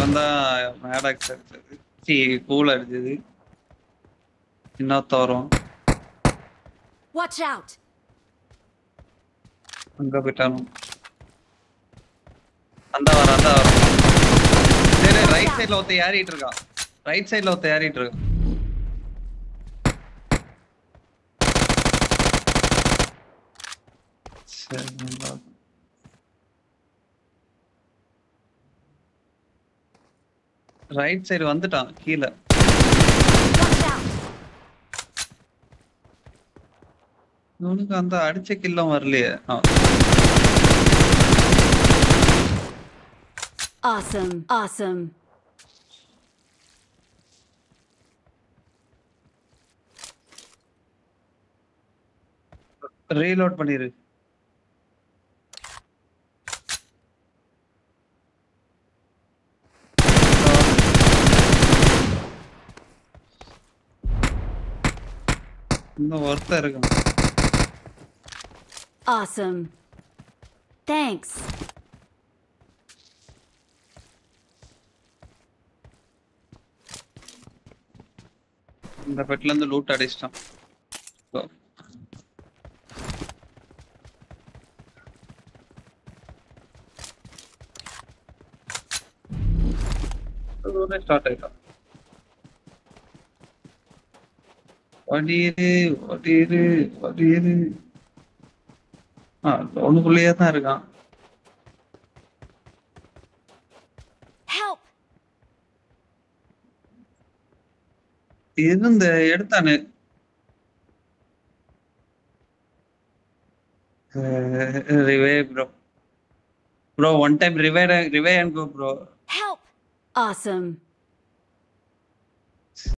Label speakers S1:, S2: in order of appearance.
S1: தான் மேடாக்ஸ் அடிச்சது. கூல் அடிச்சது. இன்னொருத்த வரும்.
S2: Watch out.
S1: அங்க போயிட்டாலும். அந்த வரும். சரி ரைட் சைடுல ஒருத்த ஏறிட்டு இருக்கான். ரைட் சைடுல ஒருத்த ஏறிட்டு இருக்கான். ரைட் சைடு வந்துட்டான் கீழே. இவனுக்கு அந்த அடிச்ச கில்லும் வரலையே.
S2: Awesome.
S1: ரீலோட் பண்ணிரு. இன்னும் ஒருத்தர் இருக்கான்.
S2: Awesome. Thanks.
S1: இந்த பெட்ல இருந்து லூட் அடிச்சிட்டான். ஸ்டார்ட் ஆயிட்டான். வடியிரு. ஒண்ணுக்குள்ளேயே தான் இருக்கான். இருந்து எடுத்தானு. Revive bro. One time revive and go bro.
S2: Help. Awesome.